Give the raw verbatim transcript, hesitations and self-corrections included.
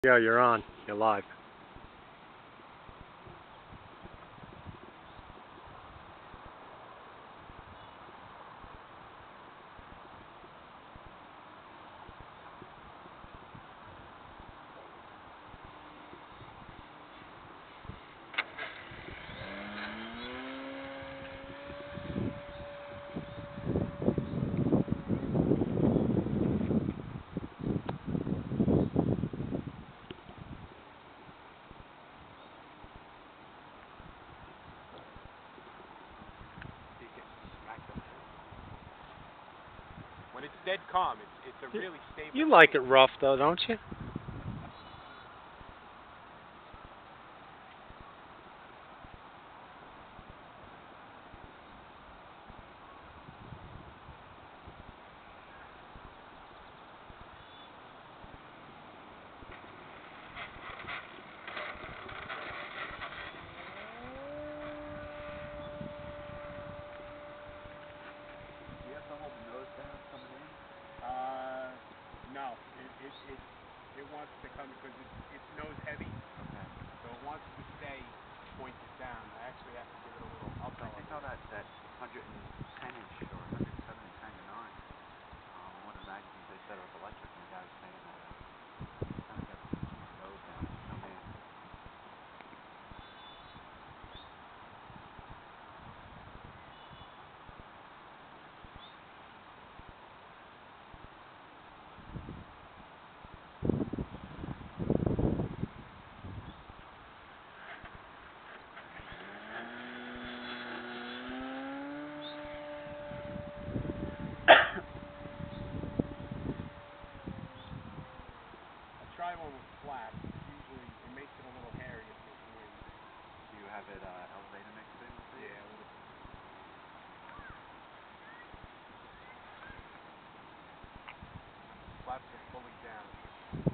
Yeah, you're on. You're live. When it's dead calm, it's it's a really stable. You like it rough, though, don't you? Do you have to hold the nose down coming in? Uh, no, it it it, it wants to come because it's it's nose heavy, Okay. so it wants to stay pointed down. I actually have to give it a little up I think all that that one hundred ten inch or one hundred seven is kind of nine. Um, one of the magazines they said it was electric, and the guy was saying that uh, kind of got to keep the nose down to come in. I'll try one with flat. Usually it makes it a little hairy if there's wind. Do you have it uh, elevator mixed in with it? Yeah, a little. Flaps are fully down.